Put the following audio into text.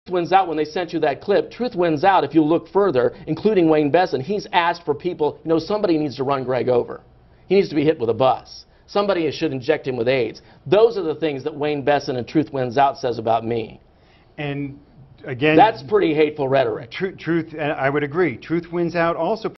wins out when they sent you that clip. Truth wins out if you look further, including Wayne Besen. He's asked for people, you know, somebody needs to run Greg over. He needs to be hit with a bus. Somebody should inject him with AIDS. Those are the things that Wayne Besen and Truth Wins Out says about me. And again, that's pretty hateful rhetoric. Truth, I would agree. Truth Wins Out also